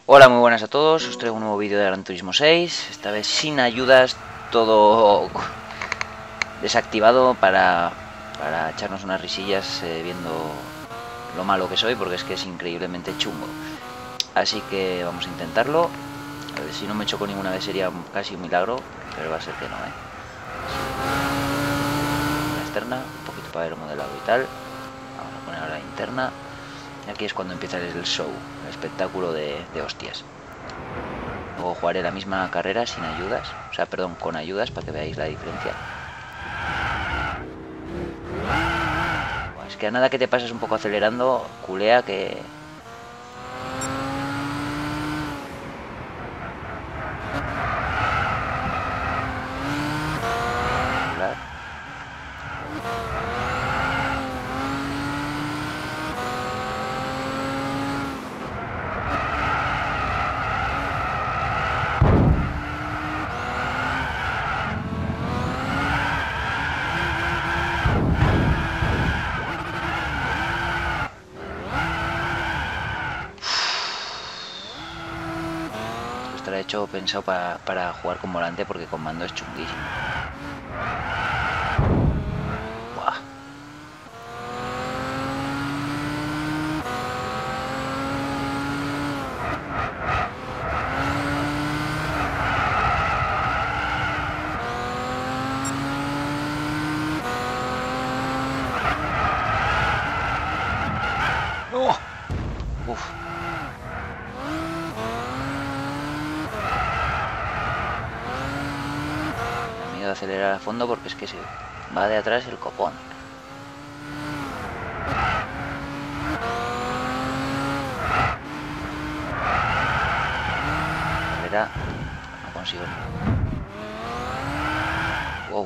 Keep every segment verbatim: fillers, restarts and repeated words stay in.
Hola, muy buenas a todos, os traigo un nuevo vídeo de Gran Turismo seis, esta vez sin ayudas, todo desactivado para, para echarnos unas risillas eh, viendo lo malo que soy, porque es que es increíblemente chungo. Así que vamos a intentarlo, a ver, si no me choco ninguna vez sería casi un milagro, pero va a ser que no, ¿eh? La externa, un poquito para ver el modelado y tal, vamos a poner ahora la interna. Y aquí es cuando empieza el show, el espectáculo de, de hostias. Luego jugaré la misma carrera sin ayudas, o sea, perdón, con ayudas para que veáis la diferencia. Es que a nada que te pases un poco acelerando, culea que... Estará hecho pensado para, para jugar con volante porque con mando es chunguísimo. Buah. ¡No! Uf. Me da miedo acelerar a fondo porque es que se va de atrás el copón. Acelera. No consigo. Wow.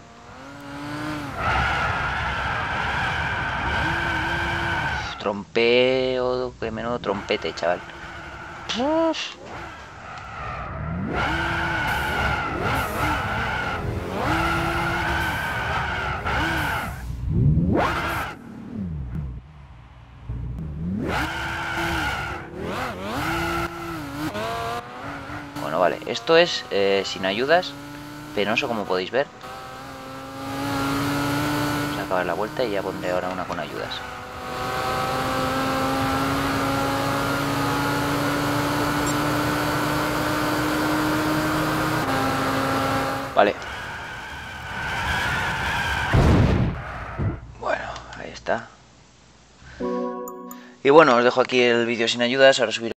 Trompeo, que menudo trompete, chaval. Bueno, vale, esto es eh, sin ayudas, penoso como podéis ver. Vamos a acabar la vuelta y ya pondré ahora una con ayudas. Vale. Bueno, ahí está. Y bueno, os dejo aquí el vídeo sin ayudas, ahora subiré